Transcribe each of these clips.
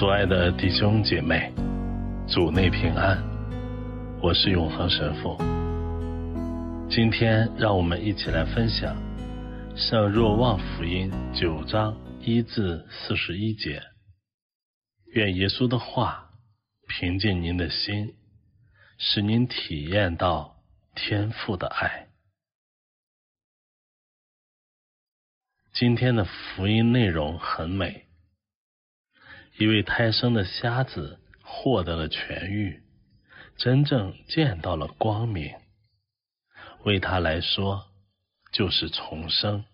所爱的弟兄姐妹，主内平安，我是永恒神父。今天让我们一起来分享圣若望福音9章1至41节。愿耶稣的话平静您的心，使您体验到天父的爱。今天的福音内容很美，一位胎生的瞎子获得了痊愈，真正见到了光明，为他来说就是重生。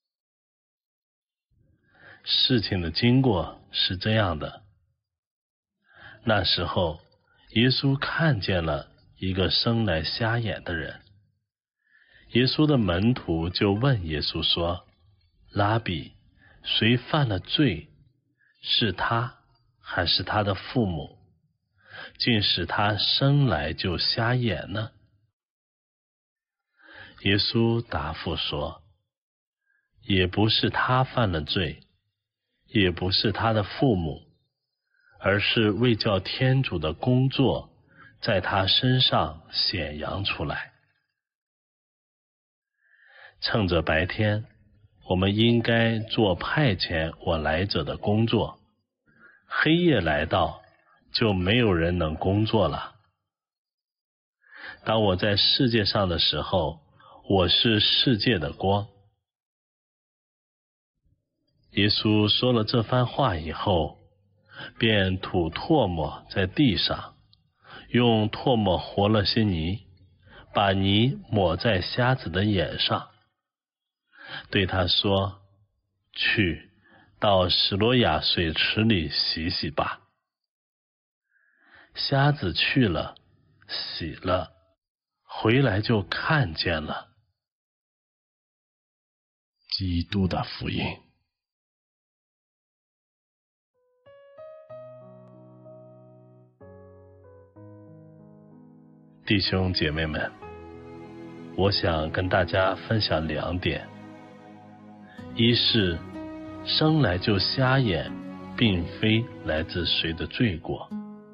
事情的经过是这样的，那时候耶稣看见了一个生来瞎眼的人，耶稣的门徒就问耶稣说，拉比，谁犯了罪，是他还是他的父母，竟使他生来就瞎眼呢？耶稣答复说，也不是他犯了罪，也不是他的父母，而是为叫天主的工作在他身上显扬出来。趁着白天，我们应该做派遣我来者的工作，黑夜来到，就没有人能工作了。当我在世界上的时候，我是世界的光。耶稣说了这番话以后，便吐唾沫在地上，用唾沫和了些泥，把泥抹在瞎子的眼上，对他说，去，到史罗亚水池里洗洗吧。瞎子去了，洗了，回来就看见了。基督的福音。弟兄姐妹们，我想跟大家分享2点。一是生来就瞎眼并非来自谁的罪过。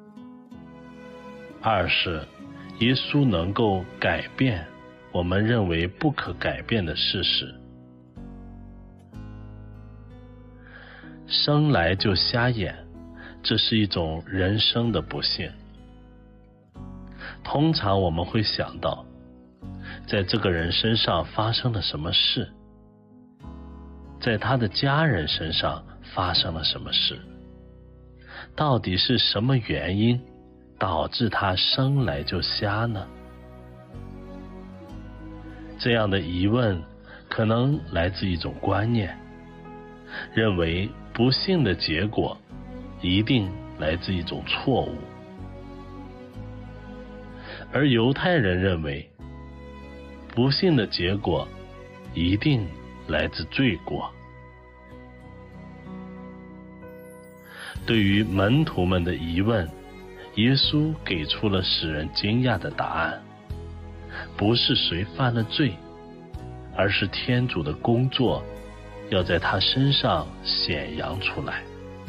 二是耶稣能够改变我们认为不可改变的事实。生来就瞎眼，这是一种人生的不幸。通常我们会想到，在这个人身上发生了什么事，在他的家人身上发生了什么事，到底是什么原因导致他生来就瞎呢？这样的疑问可能来自一种观念，认为不幸的结果一定来自一种错误。而犹太人认为，不幸的结果一定来自罪过。对于门徒们的疑问，耶稣给出了使人惊讶的答案，不是谁犯了罪，而是天主的工作要在他身上显扬出来。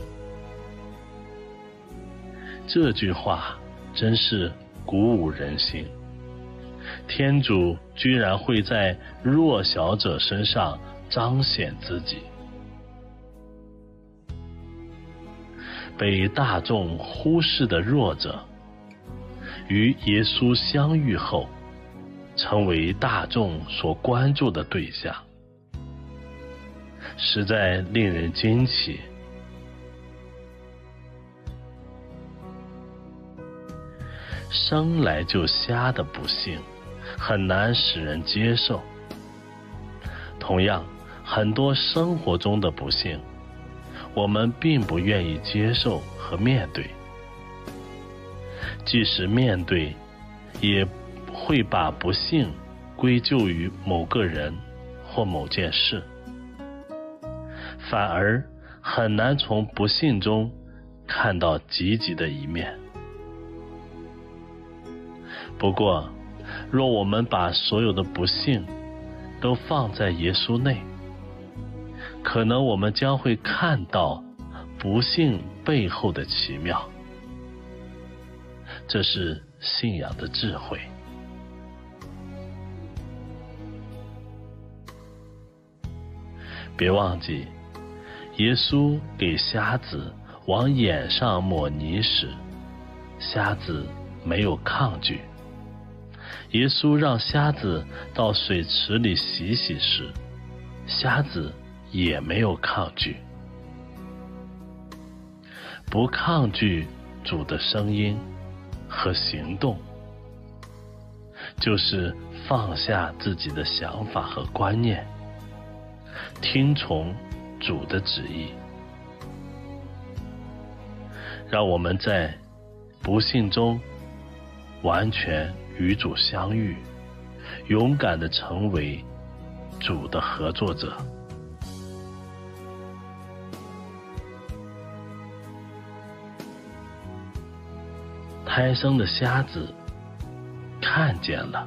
这句话真是鼓舞人心，天主居然会在弱小者身上彰显自己。被大众忽视的弱者，与耶稣相遇后，成为大众所关注的对象，实在令人惊奇。生来就瞎的不幸很难使人接受，同样，很多生活中的不幸我们并不愿意接受和面对，即使面对，也会把不幸归咎于某个人或某件事，反而很难从不幸中看到积极的一面。不过，若我们把所有的不幸都放在耶稣内，可能我们将会看到不幸背后的奇妙。这是信仰的智慧。别忘记，耶稣给瞎子往眼上抹泥时，瞎子没有抗拒；耶稣让瞎子到水池里洗洗时，瞎子也没有抗拒。不抗拒主的声音和行动，就是放下自己的想法和观念，听从主的旨意。让我们在不幸中完全与主相遇，勇敢地成为主的合作者。胎生的瞎子看见了，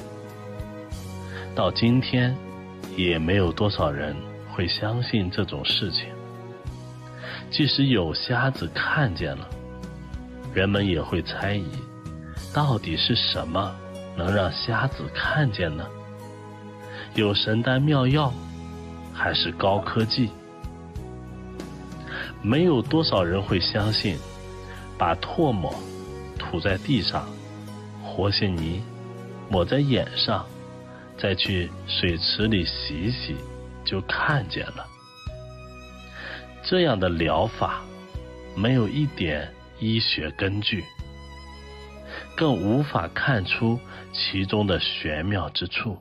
到今天也没有多少人会相信这种事情。即使有瞎子看见了，人们也会猜疑，到底是什么能让瞎子看见呢？有神丹妙药，还是高科技？没有多少人会相信，把唾沫吐在地上，和稀泥抹在眼上，再去水池里洗洗，就看见了。这样的疗法没有一点医学根据，更无法看出其中的玄妙之处。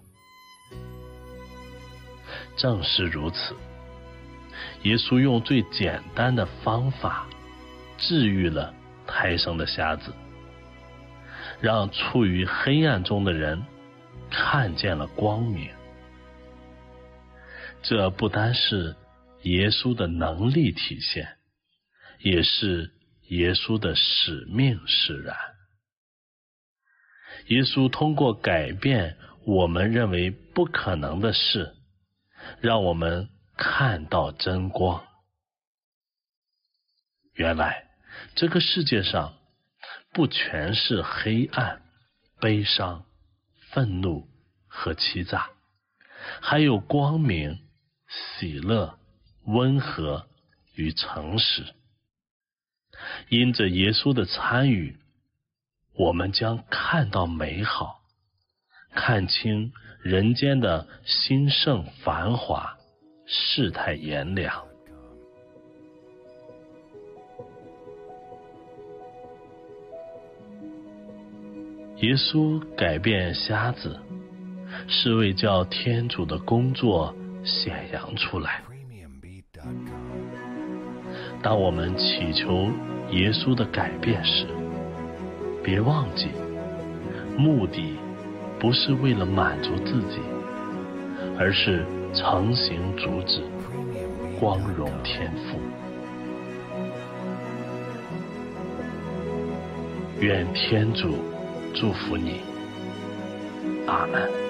正是如此，耶稣用最简单的方法治愈了胎生的瞎子，让处于黑暗中的人看见了光明。这不单是耶稣的能力体现，也是耶稣的使命使然。耶稣通过改变我们认为不可能的事，让我们看到真光。原来这个世界上不全是黑暗、悲伤、愤怒和欺诈，还有光明、喜乐、温和与诚实。因着耶稣的参与，我们将看到美好，看清人间的兴盛繁华，世态炎凉。耶稣改变瞎子，是为叫天主的工作显扬出来。当我们祈求耶稣的改变时，别忘记，目的不是为了满足自己，而是承行主旨，光荣天父。愿天主祝福你，阿们。